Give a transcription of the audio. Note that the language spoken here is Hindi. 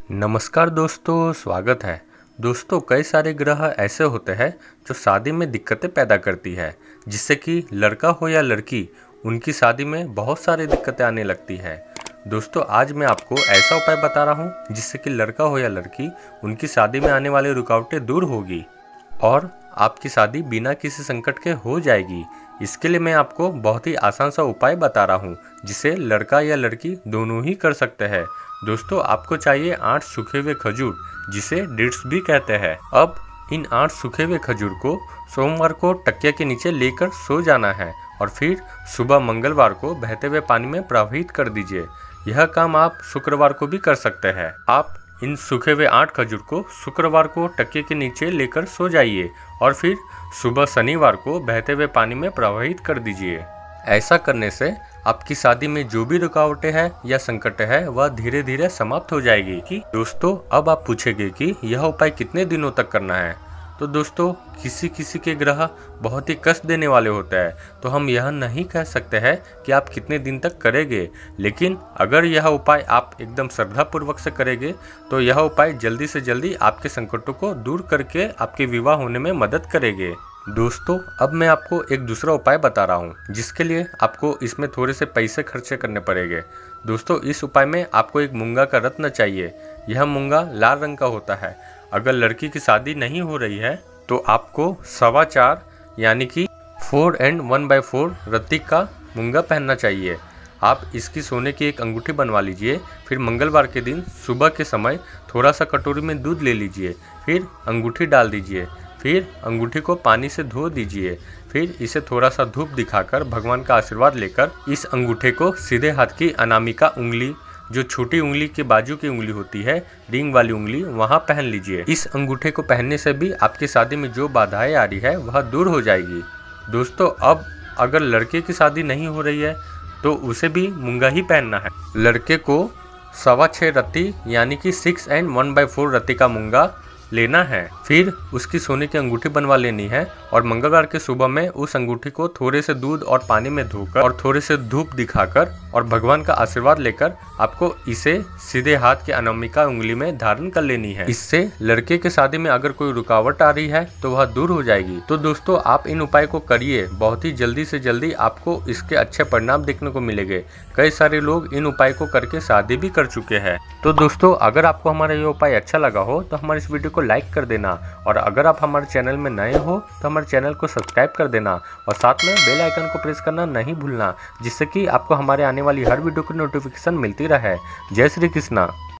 नमस्कार दोस्तों, स्वागत है। दोस्तों, कई सारे ग्रह ऐसे होते हैं जो शादी में दिक्कतें पैदा करती है, जिससे कि लड़का हो या लड़की उनकी शादी में बहुत सारी दिक्कतें आने लगती है। दोस्तों, आज मैं आपको ऐसा उपाय बता रहा हूँ जिससे कि लड़का हो या लड़की उनकी शादी में आने वाली रुकावटें दूर होगी और आपकी शादी बिना किसी संकट के हो जाएगी। इसके लिए मैं आपको बहुत ही आसान सा उपाय बता रहा हूँ जिसे लड़का या लड़की दोनों ही कर सकते हैं। दोस्तों, आपको चाहिए 8 सूखे हुए खजूर, जिसे डेट्स भी कहते हैं। अब इन 8 सूखे हुए खजूर को सोमवार को तकिया के नीचे लेकर सो जाना है और फिर सुबह मंगलवार को बहते हुए पानी में प्रवाहित कर दीजिए। यह काम आप शुक्रवार को भी कर सकते हैं। आप इन सूखे हुए 8 खजूर को शुक्रवार को तकिए के नीचे लेकर सो जाइए और फिर सुबह शनिवार को बहते हुए पानी में प्रवाहित कर दीजिए। ऐसा करने से आपकी शादी में जो भी रुकावटें हैं या संकट है वह धीरे धीरे समाप्त हो जाएगी। कि दोस्तों, अब आप पूछेंगे कि यह उपाय कितने दिनों तक करना है। तो दोस्तों, किसी किसी के ग्रह बहुत ही कष्ट देने वाले होते हैं, तो हम यह नहीं कह सकते हैं कि आप कितने दिन तक करेंगे। लेकिन अगर यह उपाय आप एकदम श्रद्धापूर्वक से करेंगे तो यह उपाय जल्दी से जल्दी आपके संकटों को दूर करके आपके विवाह होने में मदद करेंगे। दोस्तों, अब मैं आपको एक दूसरा उपाय बता रहा हूँ जिसके लिए आपको इसमें थोड़े से पैसे खर्चे करने पड़ेंगे। दोस्तों, इस उपाय में आपको एक मूंगा का रत्न चाहिए। यह मूंगा लाल रंग का होता है। अगर लड़की की शादी नहीं हो रही है तो आपको 4.25 यानी कि 4 and 1/4 रत्ती का मूंगा पहनना चाहिए। आप इसकी सोने की एक अंगूठी बनवा लीजिए। फिर मंगलवार के दिन सुबह के समय थोड़ा सा कटोरी में दूध ले लीजिए, फिर अंगूठी डाल दीजिए, फिर अंगूठी को पानी से धो दीजिए, फिर इसे थोड़ा सा धूप दिखाकर भगवान का आशीर्वाद लेकर इस अंगूठे को सीधे हाथ की अनामिका उंगली, जो छोटी उंगली के बाजू की उंगली होती है, रिंग वाली उंगली, वहां पहन लीजिए। इस अंगूठे को पहनने से भी आपकी शादी में जो बाधाएं आ रही है वह दूर हो जाएगी। दोस्तों, अब अगर लड़के की शादी नहीं हो रही है तो उसे भी मूंगा ही पहनना है। लड़के को 6.25 रत्ती यानी कि 6 and 1/4 रत्ती का मूंगा लेना है। फिर उसकी सोने की अंगूठी बनवा लेनी है और मंगलवार के सुबह में उस अंगूठी को थोड़े से दूध और पानी में धोकर और थोड़े से धूप दिखाकर और भगवान का आशीर्वाद लेकर आपको इसे सीधे हाथ के अनामिका उंगली में धारण कर लेनी है। इससे लड़के के शादी में अगर कोई रुकावट आ रही है तो वह दूर हो जाएगी। तो दोस्तों, आप इन उपाय को करिए, बहुत ही जल्दी से जल्दी आपको इसके अच्छे परिणाम देखने को मिलेंगे। कई सारे लोग इन उपाय को करके शादी भी कर चुके हैं। तो दोस्तों, अगर आपको हमारा ये उपाय अच्छा लगा हो तो हमारे इस वीडियो को लाइक कर देना और अगर आप हमारे चैनल में नए हो तो हमारे चैनल को सब्सक्राइब कर देना और साथ में बेल आइकन को प्रेस करना नहीं भूलना, जिससे कि आपको हमारे आने वाली हर वीडियो की नोटिफिकेशन मिलती रहे। जय श्री कृष्णा।